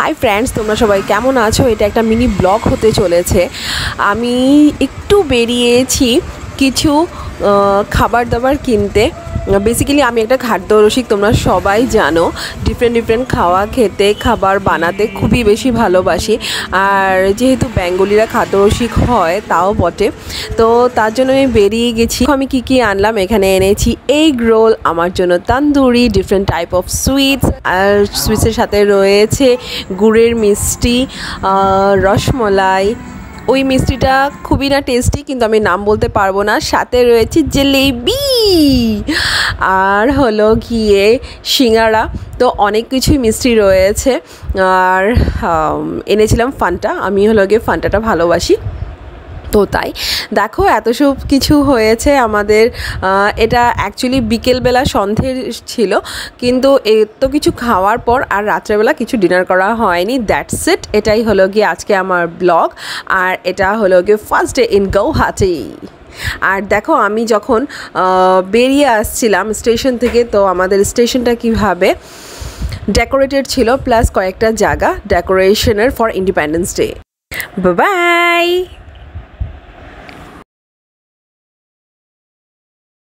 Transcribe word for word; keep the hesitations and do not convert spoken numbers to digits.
Hi friends, তোমরা সবাই কেমন আছো? এটা একটা মিনি ব্লগ হতে চলেছে। আমি একটু বেরিয়েছি কিছু খাবার দাবার কিনতে। বেসিক্যালি আমি একটা খাদ্য রসিক, তোমরা সবাই জানো। ডিফারেন্ট ডিফারেন্ট খাওয়া খেতে, খাবার বানাতে খুবই বেশি ভালোবাসি। আর যেহেতু বেঙ্গলিরা খাদ্য রসিক হয় তাও বটে, তো তার জন্য আমি বেরিয়ে গেছি। আমি কি কি আনলাম, এখানে এনেছি এগ রোল, আমার জন্য tandoori, different type of sweets, আর সুইটসের সাথে রয়েছে গুড়ের মিষ্টি, রসমলাই। ওই মিষ্টিটা খুবই না টেস্টি, কিন্তু আমি নাম বলতে পারবো না। সাথে রয়েছে জিলেবি, আর হলো গিয়ে সিঙ্গারা। তো অনেক কিছুই মিষ্টি রয়েছে। আর এনেছিলাম ফান্টা, আমি হলো গিয়ে ফান্টাটা ভালোবাসি। তো তাই দেখো এত সব কিছু হয়েছে আমাদের। এটা অ্যাকচুয়ালি বিকেলবেলা সন্ধ্যের ছিল, কিন্তু এত কিছু খাওয়ার পর আর রাত্রেবেলা কিছু ডিনার করা হয়নি। That's it. এটাই হলো গিয়ে আজকে আমার ব্লগ। আর এটা হলো গিয়ে ফার্স্ট ডে ইন গুয়াহাটি। আর দেখো আমি যখন বেরিয়ে আসছিলাম স্টেশন থেকে, তো আমাদের স্টেশনটা কীভাবে ডেকোরেটেড ছিল, প্লাস কয়েকটা জায়গা ডেকোরেশনের for independence day. Bye by.